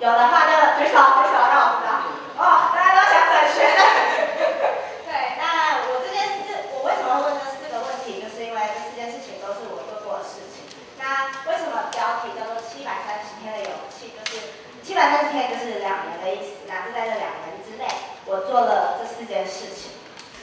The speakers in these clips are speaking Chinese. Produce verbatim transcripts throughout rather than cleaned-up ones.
有的话就举手举手让我知道。哦，大家都想转学的。对，那我这件事，我为什么会问这四个问题，就是因为这四件事情都是我做过的事情。那为什么标题叫做七百三十天的勇气？就是七百三十天就是两年的意思。那就在这两年之内，我做了这四件事情。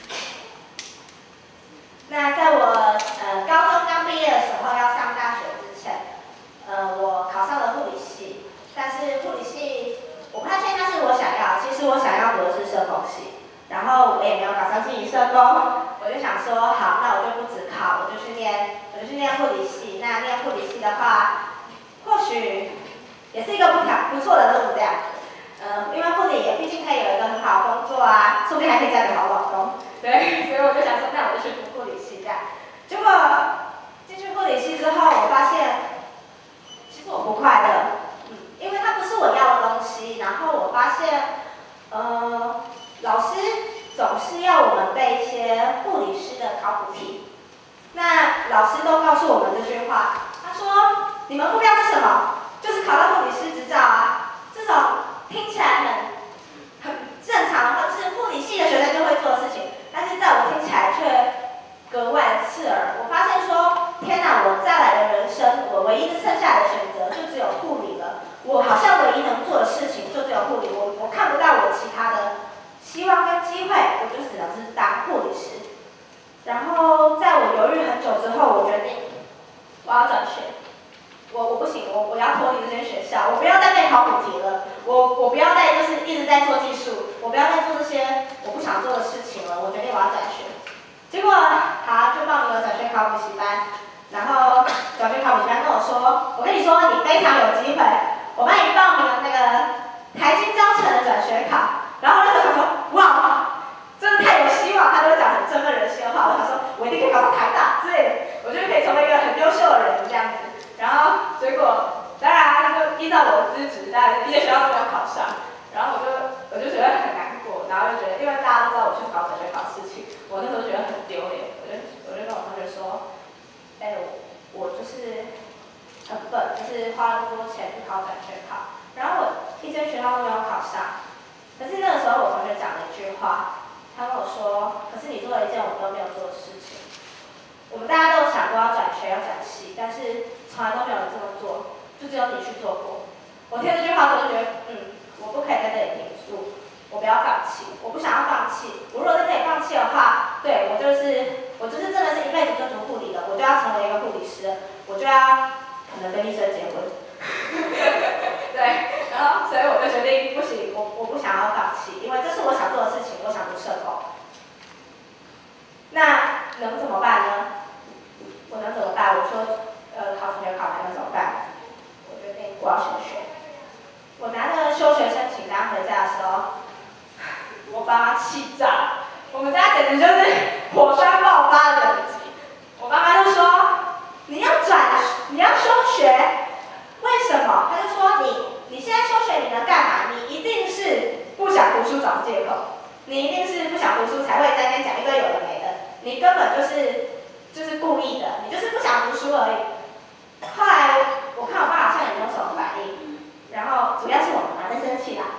那在我呃高中刚毕业的时候，要上大学之前，呃，我考上了护理系，但是护理系我不太确定那是我想要，其实我想要读的是社工系，然后我也没有考上心理社工，我就想说好，那我就不只考，我就去念，我就去念护理系。那念护理系的话，或许也是一个不条不错的路这样子，呃，因为护理也毕竟可以有一个很好的工作啊，说不定还可以嫁给好老公。对，所以我就想说，那我就去读护理系这样。结果进去护理系之后，我发现其实我不快乐，嗯，因为它不是我要的东西。然后我发现，呃，老师总是要我们背一些护理师的考古题。那老师都告诉我们这句话，他说：“你们目标是什么？就是考到护理师执照啊。”这种听起来很很正常，或是护理系的学生就会做的事情。但是在我听起来却格外的刺耳。我发现说，天哪！我再来的人生，我唯一的剩下的选择就只有护理了。我好像唯一能做的事情就只有护理，我我看不到我其他的希望跟机会，我就只能是当护理师。然后在我犹豫很久之后，我决定我要转学。我我不行，我我要脱离这间学校，我不要再背考古题了，我我不要再就是一直在做技术，我不要再做这些我不想做的事情了。我决定我要转学。结果好就报名了转学考补习班，然后转学考补习班跟我说，我跟你说你非常有机会，我帮你报名了那个台清交成的转学考。然后我那时候想说，哇，真的太有希望，他都会讲很振奋人心的话，我想说我一定可以考上台大之类的，我觉得可以成为一个很优秀的人这样子。然后结果当然就依照我的资质，当然一些学校都没有考上，然后我就我就觉得很难过，然后就觉得因为大家都知道我去考转学考的事情，我那时候觉得很丢脸，我就我就跟我同学说，哎、欸，我我就是很笨，就是花了那么多钱去考转学考，然后我一间学校都没有考上。可是那个时候我同学讲了一句话，他跟我说，可是你做了一件我们都没有做的事情。我们大家都有想过要转学要转系，但是从来都没有人这么做，就只有你去做过。我听这句话之后就觉得，嗯，我不可以在这里停住，我不要放弃，我不想要放弃。我如果在这里放弃的话，对我就是我就是真的是一辈子就读护理的，我就要成为一个护理师，我就要可能跟医生结婚。对，然后所以我就决定不行，我我不想要放弃，因为这是我想做的事情，我想读社工。那能怎么办呢？我能怎么办？我说，呃，考转学考还能怎么办？我决定我要休学。我拿着休学申请单回家的时候，我爸妈气炸，我们家简直就是火山爆发的等级。我妈妈就说：“你要转，你要休学，为什么？”他就说：“你你现在休学，你能干嘛？你一定是不想读书找借口，你一定是不想读书才会在那边讲一堆有的没的，你根本就是就是故意的，你就是不想读书而已。”后来我看我爸好像也没有什么反应，然后主要是我妈妈在生气啦。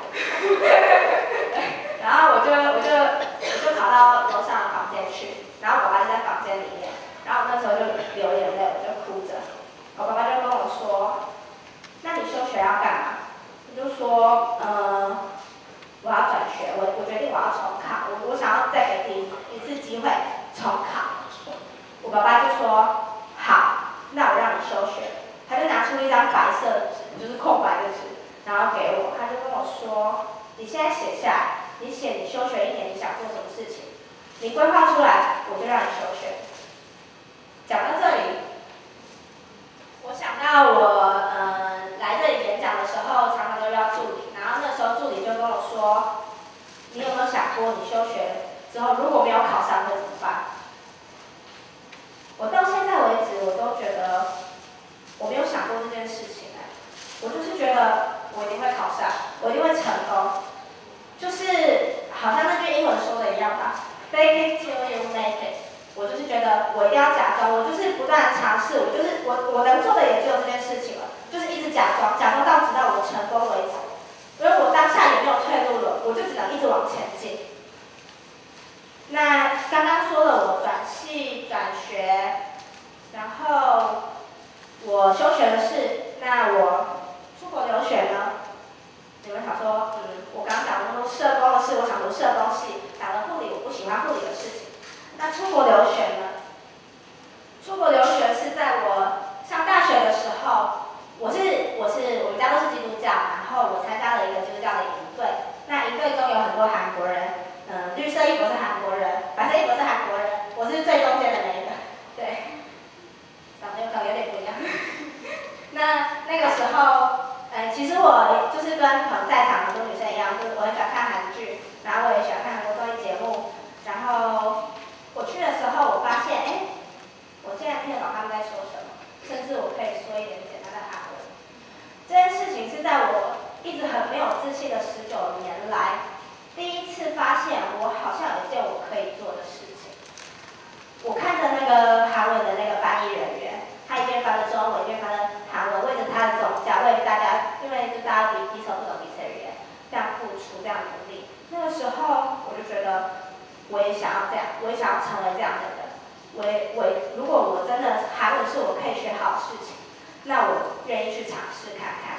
然后我就我就我就跑到楼上的房间去，然后爸爸就在房间里面，然后那时候就流眼泪，我就哭着。我爸爸就跟我说：“那你休学要干嘛？”我就说：“呃，我要转学，我我决定我要重考，我我想要再给自己一次机会重考。”我爸爸就说：“好，那我让你休学。”他就拿出一张白色的纸，就是空白的纸，然后给我，他就跟我说：“你现在写下来，你写你休学一年你想做什么事情，你规划出来，我就让你休学。”讲到这里，我想到我呃来这里演讲的时候，常常都要助理，然后那时候助理就跟我说：“你有没有想过，你休学之后如果没有考上会怎么办？”我到现在为止，我都觉得我没有想过这件事情哎，我就是觉得我一定会考上，我一定会成功，就是好像那句英文说的一样吧 ，fake it till you make it。我就是觉得我一定要假装，我就是不断的尝试，我就是我我能做的也只有这件事情了，就是一直假装，假装到直到我成功为止。 是，那我出国留学呢？你们想说，嗯，我刚刚讲的那么多社工的事，我想读社工系，讲了护理，我不喜欢护理的事情。那出国留学呢？出国留学是在我上大学的时候，我是我是我们家都是基督教，然后我参加了一个基督教的营队。那营队中有很多韩国人，嗯，绿色衣服是韩国人，白色衣服是韩国人，我是最中间的那一个，对，长得有可能有点不一样。那那个时候。呃，其实我就是跟可能在场很多女生一样，就是我很喜欢看韩剧，然后我也喜欢看很多综艺节目。然后我去的时候，我发现，哎，我竟然听得懂他们在说什么，甚至我可以说一点简单的韩文。这件事情是在我一直很没有自信的十九年来，第一次发现我好像有一件我可以做的事情。我看着那个韩文的那个翻译人员。他一边翻了中文，一边翻了韩文，为着他的总教，为大家，因为就大家彼彼此不懂彼此的语言，这样付出，这样努力。那个时候我就觉得，我也想要这样，我也想要成为这样的人。我也我也如果我真的韩文是我可以学好的事情，那我愿意去尝试看看。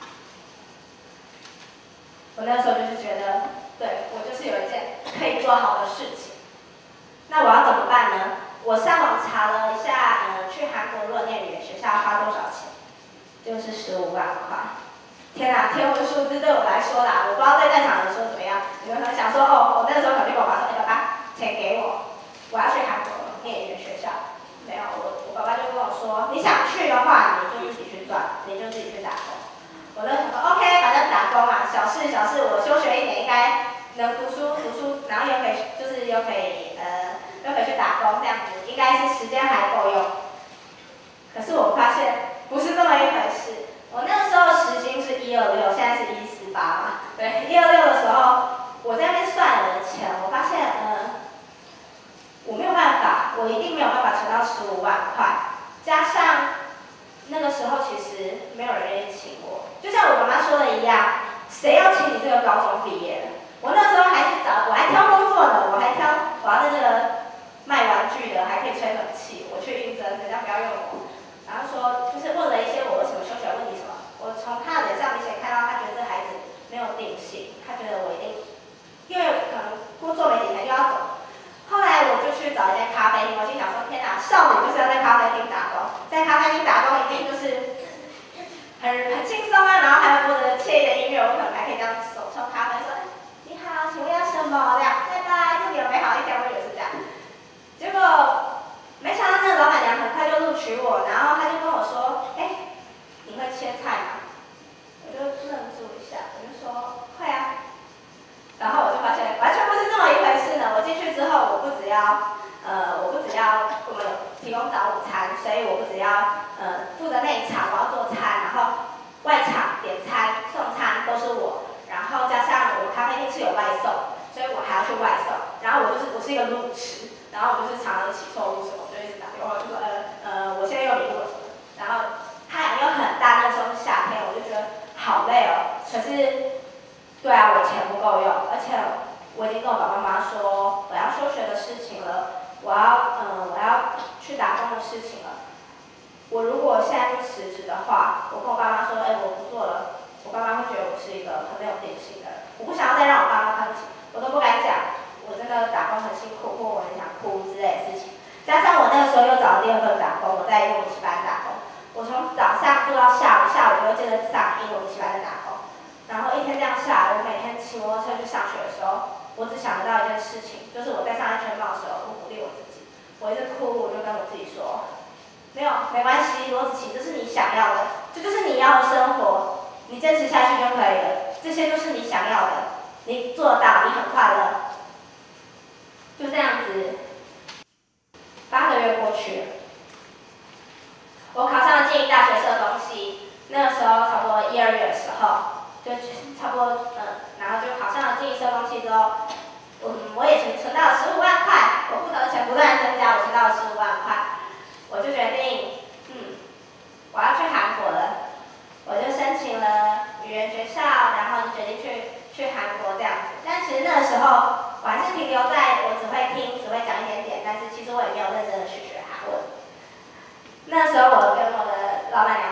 我那时候就是觉得，对我就是有一件可以做好的事情。那我要怎么办呢？我上网查了一下，呃，去韩国如果念语言学校要花多少钱，就是十五万块。天哪，天文数字对我来说啦，我不知道对在场的人说怎么样。你们可能想说，哦，我那个时候可能就跟我爸说，哎，爸爸，钱给我，我要去韩国念语言学校。没有，我我爸爸就跟我说，你想去的话，你就自己去赚，你就自己去打工。我就想说 ，OK， 反正打工嘛，小事小事，我休学一年应该能读书读书，然后又可以就是又可以呃。又可以去打工，这样子应该是时间还够用。可是我发现不是这么一回事。我那个时候时薪是一二六，现在是一四八嘛。对，一二六的时候，我在那边算我的钱，我发现，呃，我没有办法，我一定没有办法存到十五万块。加上那个时候其实没有人愿意请我，就像我妈妈说的一样，谁要请你这个高中毕业的？我那时候还是找，我还挑工作呢，我还挑，我要在这个。卖玩具的还可以吹冷气，我去应征，人家不要用我。然后说，就是问了一些我为什么休学问题什么，我从他的脸上明显看到他觉得这孩子没有定性，他觉得我一定，因为可能工作没几天就要走。后来我就去找一间咖啡厅，我心想说，天哪，少女就是要在咖啡厅打工，在咖啡厅打工一定就是很很轻松啊，然后还有播着惬意的音乐，我可能还可以这样手冲咖啡说，你好，请问要什么？这样，拜拜，祝你有美好一天，我以为是这样。结果没想到那个老板娘很快就录取我，然后她就跟我说：“哎，你会切菜吗？”我就愣住一下，我就说：“会啊。”然后我就发现完全不是这么一回事呢。我进去之后，我不只要呃，我不只要我们有提供早午餐，所以我不只要呃负责内场，我要做餐，然后外场点餐、送餐都是我，然后加上我咖啡厅是有外送，所以我还要去外送。然后我就是我是一个路痴。然后我就是常常起错误什么，我就一直打电话就说呃呃，我现在又迷路了什么。然后太阳又很大，那时候是夏天，我就觉得好累哦。可是，对啊，我钱不够用，而且我已经跟我爸爸妈妈说我要休学的事情了，我要嗯、呃、我要去打工的事情了。我如果现在不辞职的话，我跟我爸妈说，哎，我不做了，我爸妈会觉得我是一个很没有定性的人，我不想要再让我爸妈看不起，我都不敢讲。我真的打工很辛苦，或我很想哭之类的事情。加上我那个时候又找了第二份打工，我在英文补习班打工。我从早上做到下午，下午就会接着上英文补习班的打工。然后一天这样下来，我每天骑摩托车去上学的时候，我只想得到一件事情，就是我戴上安全帽的时候，我鼓励我自己。我一直哭，我就跟我自己说，没有，没关系，罗子琪，这是你想要的，这就是你要的生活，你坚持下去就可以了。这些就是你想要的，你做得到，你很快乐。就这样子，八个月过去了，我考上了静宜大学社工系。那个时候差不多一二月的时候，就差不多嗯，然后就考上了静宜社工系之后，嗯，我也存存到了十五万块，我负责的钱不断增加，我存到了十五万块，我就决定，嗯，我要去韩国了，我就申请了语言学校，然后就决定去去韩国这样子。但其实那个时候。我还是停留在我只会听，只会讲一点点，但是其实我也没有认真的去学韩文。那时候我跟我的老板娘说我要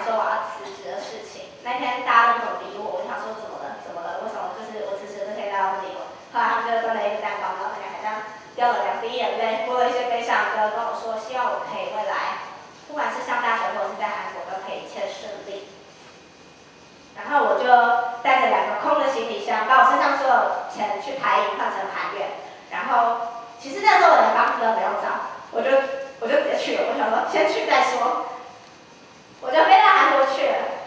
辞职的事情。那天大家都不理我，我就想说怎么了？怎么了？为什么就是我辞职那天大家不理我？后来他们就端了一个蛋糕，然后大家好像掉了两滴眼泪，播了一些悲伤的歌，跟我说希望我可以未来，不管是上大学或者是在韩国都可以一切顺利。然后我就带着两个空的行李箱，把我身上所有钱去台银换成韩元。然后其实那时候我连房子都没有找，我就我就直接去了。我想说先去再说，我就飞到韩国去了。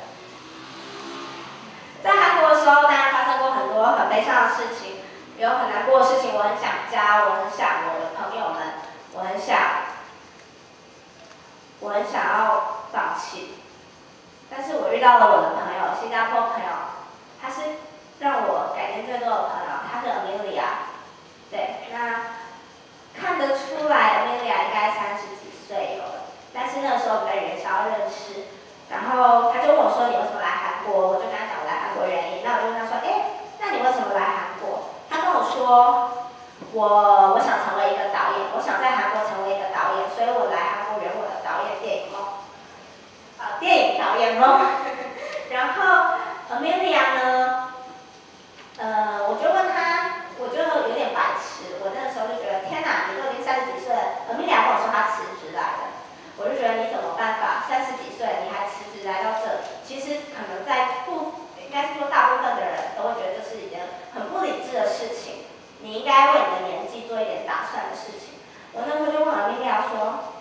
在韩国的时候，当然发生过很多很悲伤的事情，有很难过的事情。我很想家，我很想我的朋友们，我很想，我很想要放弃。但是我遇到了我的朋友，新加坡朋友，他是让我改变最多的朋友，他是 Amelia。对，那看得出来 Amelia 应该三十几岁有了，但是那个时候没人想要认识。然后他就问我说：“你为什么来韩国？”我就跟他讲我来韩国原因。那我就跟他说：“哎，那你为什么来韩国？”他跟我说：“我我想成为一个导演，我想在韩国成为一个导演，所以我来韩国圆我的导演电影梦。”呃，电影导演梦。然后 Amelia 呢，呃，我就问他，我就有点白痴，我那个时候就觉得天哪，你都已经三十几岁了 ，Amelia 跟我说她辞职来的，我就觉得你怎么办法？三十几岁你还辞职来到这，其实可能在不，应该是说大部分的人都会觉得这是一件很不理智的事情，你应该为你的年纪做一点打算的事情。我那时候就问 Amelia 说，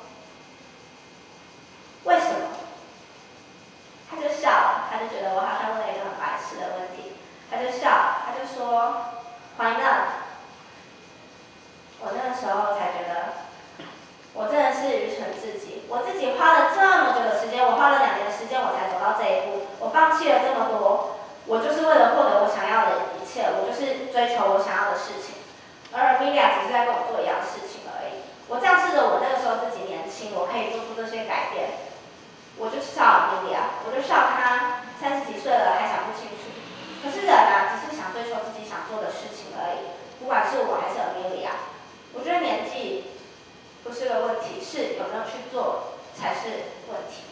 为什么？他就笑了，他就觉得我好像问了一个很白痴的问题，他就笑了，他就说 Why not？ 我那个时候才觉得，我真的是愚蠢至极。我自己花了这么久的时间，我花了两年的时间，我才走到这一步。我放弃了这么多，我就是为了获得我想要的一切，我就是追求我想要的事情。而 Amelia 只是在跟我做一样的事情而已。我仗势着我那个时候自己年轻，我可以做出这些改变。我就笑 Amelia， 我就笑他三十几岁了还想不清楚。可是人啊，只是想追求自己想做的事情而已。不管是我还是 Amelia， 我觉得年纪不是个问题，是有没有去做才是问题。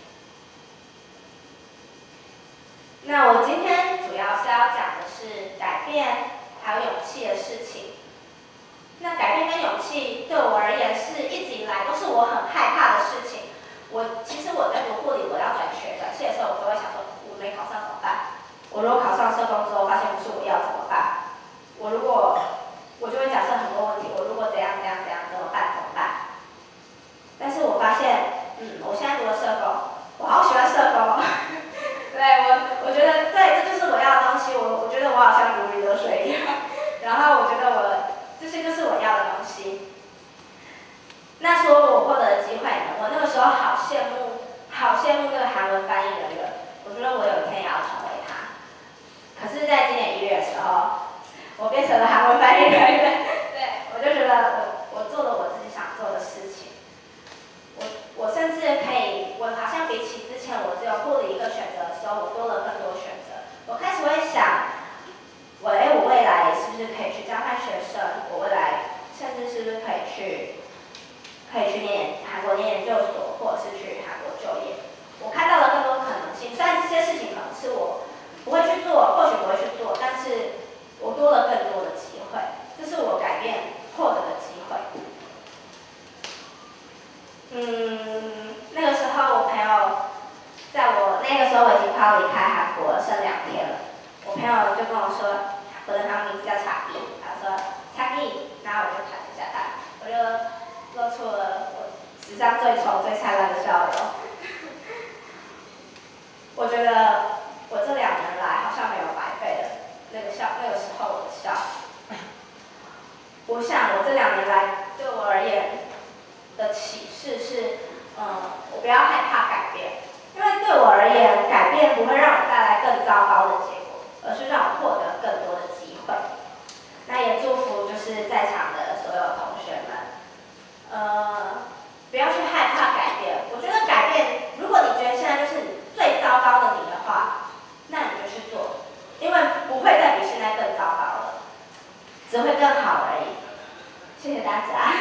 那我今天主要是要讲的是改变还有勇气的事情。那改变跟勇气对我而言是一直以来都是我很害怕的事情。我其实我在读护理，我要转学转系的时候，我都会想说，我没考上怎么办？我如果考上社工之后，发现不是我要怎么办？我如果我就会假设很多问题，我如果怎样怎样怎样怎么办？怎么办？但是我发现，嗯，我现在读了社工，我好喜欢社工。对我，我觉得对，这就是我要的东西。我我觉得我好像如鱼得水一样。然后我觉得我这些就是我要的东西。那说我获得的机会呢？我那个时候好羡慕，好羡慕那个韩文翻译人员。我觉得我有一天也要成为他。可是，在今年一月的时候，我变成了韩文翻译人员。对，我就觉得我我做了我自己想做的事情。我我甚至可以，我好像比起之前我只有护理一个选择的时候，我多了更多选择。我开始会想，我哎，我未来是不是可以去交换学生？我未来甚至是不是可以去？可以去念韩国念研究所，或者是去韩国就业。我看到了更多可能性，虽然这些事情可能是我不会去做，或许不会去做，但是我多了更多的机会，这是我改变获得的机会。嗯，那个时候我朋友，在我那个时候我已经快要离开韩国了，剩两天了。我朋友就跟我说，我的他名字叫查比，他说查比，然后我就看了一下他，我就露出了我史上最丑、最灿烂的笑容。我觉得我这两年来好像没有白费的那个笑，那个时候我的笑。我想我这两年来对我而言的启示是，嗯，我不要害怕改变，因为对我而言，改变不会让我带来更糟糕的结果，而是让我获得更多的机会。那也祝福就是在场的所有同学们。呃，不要去害怕改变。我觉得改变，如果你觉得现在就是最糟糕的你的话，那你就去做，因为不会再比现在更糟糕了，只会更好而已。谢谢大家。